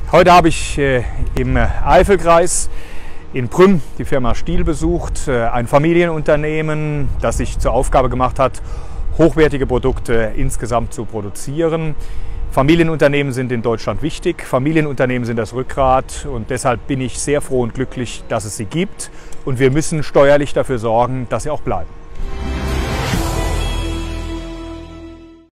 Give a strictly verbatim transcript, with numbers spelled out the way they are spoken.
Heute habe ich äh, im Eifelkreis in Prüm die Firma Stihl besucht, äh, ein Familienunternehmen, das sich zur Aufgabe gemacht hat, hochwertige Produkte insgesamt zu produzieren. Familienunternehmen sind in Deutschland wichtig, Familienunternehmen sind das Rückgrat und deshalb bin ich sehr froh und glücklich, dass es sie gibt und wir müssen steuerlich dafür sorgen, dass sie auch bleiben.